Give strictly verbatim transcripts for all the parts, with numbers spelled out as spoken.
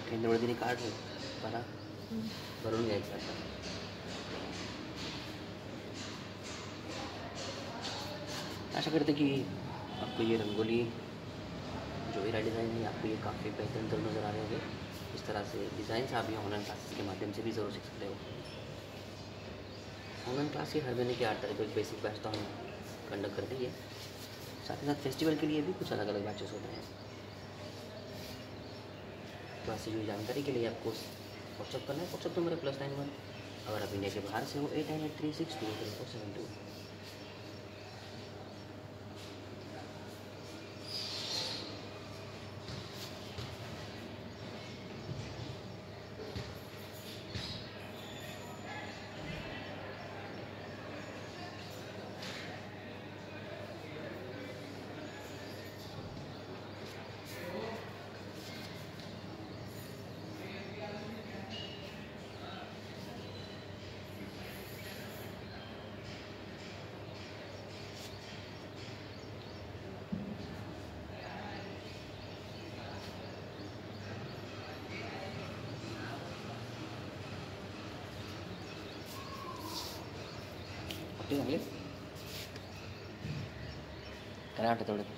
केंद्र वर्दी काट रहे परा भरून घ्यायचं आता। आशा करते कि आपको ये रंगोली जो मेरा डिज़ाइन है आपको ये काफ़ी बेहतरीन जरूर नज़र आ रहे होंगे। इस तरह से डिज़ाइन आप ये ऑनलाइन क्लासेस के माध्यम से भी ज़रूर सीख सकते हो। ऑनलाइन क्लास के हर महीने की आठ तारीख को एक बेसिक बैच तो हम कंडक्ट करते ही है, साथ ही साथ फेस्टिवल के लिए भी कुछ अलग अलग बैचेस होते हैं। क्लास से जुड़ी जानकारी के लिए आपको व्हाट्सअप करना है। व्हाट्सअप नंबर है प्लस नाइन वन, अगर आप इंडिया के बाहर से हो eight nine eight three six two three four seven two. चांगले काय वाटतं तेवढं?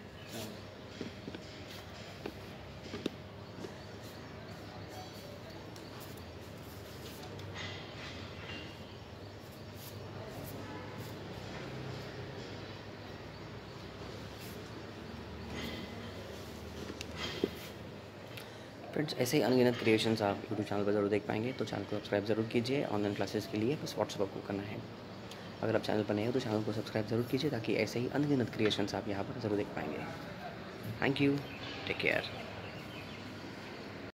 फ्रेंड्स, ऐसे ही अनगिनत क्रिएशंस आप यूट्यूब चैनल पर ज़रूर देख पाएंगे, तो चैनल को सब्सक्राइब ज़रूर कीजिए। ऑनलाइन क्लासेस के लिए बस व्हाट्सअप आपको करना है। अगर आप चैनल पर नए हो तो चैनल को सब्सक्राइब ज़रूर कीजिए ताकि ऐसे ही अनगिनत क्रिएशंस आप यहाँ पर ज़रूर देख पाएंगे। Thank you, take care.